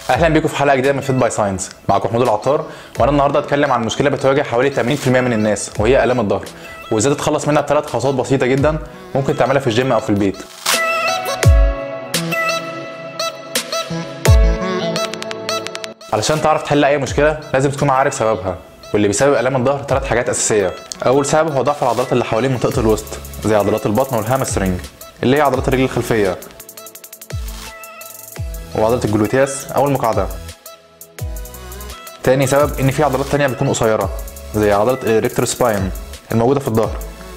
اهلا بيكم في حلقه جديده من فيت باي ساينس. معاكم محمود العطار، وانا النهارده هتكلم عن مشكله بتواجه حوالي 80% من الناس، وهي الام الظهر، وازاي تتخلص منها بثلاث خطوات بسيطه جدا ممكن تعملها في الجيم او في البيت. علشان تعرف تحل اي مشكله لازم تكون عارف سببها، واللي بيسبب الام الظهر ثلاث حاجات اساسيه. اول سبب هو ضعف العضلات اللي حوالين منطقه الوسط، زي عضلات البطن والهامسترنج اللي هي عضلات الرجل الخلفيه، وعضله الجلوتياس او المقعده. تاني سبب ان في عضلات تانية بتكون قصيره، زي عضله الريكتور سباين الموجوده في الظهر،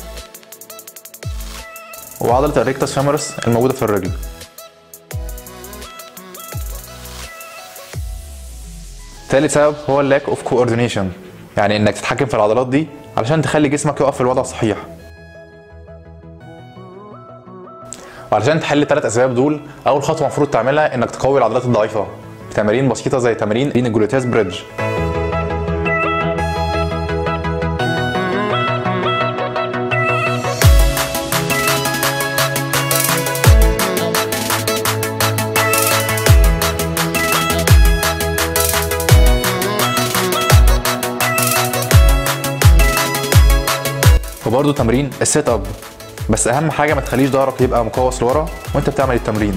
وعضله الريكتوس فيمورس الموجوده في الرجل. تالت سبب هو اللاك اوف كوردينيشن، يعني انك تتحكم في العضلات دي علشان تخلي جسمك يقف في الوضع الصحيح. وعلشان تحل الثلاث اسباب دول، اول خطوه المفروض تعملها انك تقوي العضلات الضعيفه بتمارين بسيطه زي تمارين الجلوتياس بريدج. وبرضه تمرين السيت اب، بس اهم حاجه ما تخليش ظهرك يبقى مقوس لورا وانت بتعمل التمرين.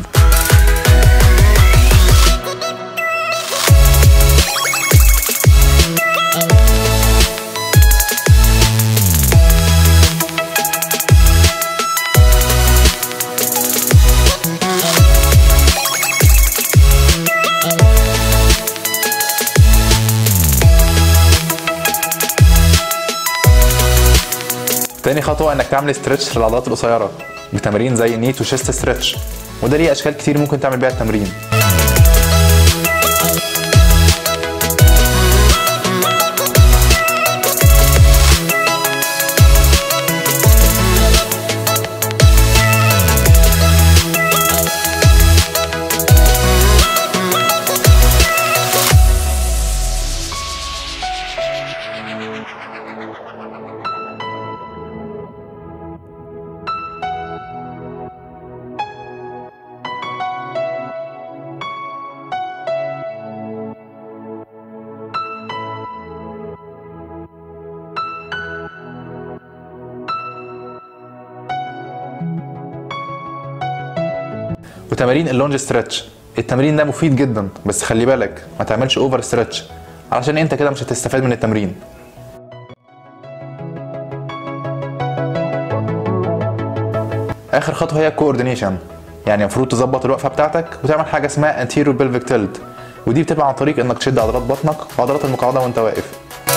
تاني خطوة انك تعمل استرتش للعضلات القصيرة بتمارين زي الني تو شيست ستريتش، وده ليه اشكال كتير ممكن تعمل بيها التمرين. وتمارين اللونج ستريتش، التمرين ده مفيد جدا، بس خلي بالك ما تعملش اوفر ستريتش علشان انت كده مش هتستفاد من التمرين. اخر خطوه هي الكوردينيشن، يعني المفروض تظبط الوقفه بتاعتك وتعمل حاجه اسمها anterior pelvic tilt، ودي بتبقى عن طريق انك تشد عضلات بطنك وعضلات المقعده وانت واقف.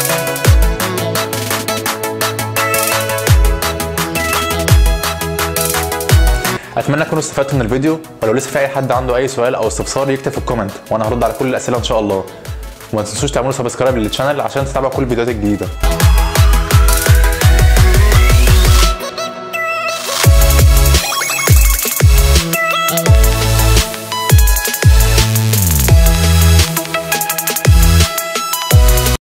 اتمنى تكونوا استفدتوا من الفيديو، ولو لسه في اي حد عنده اي سؤال او استفسار يكتب في الكومنت وانا هرد على كل الاسئله ان شاء الله. وما تنسوش تعملوا سبسكرايب للشانل عشان تتابعوا كل الفيديوهات الجديده.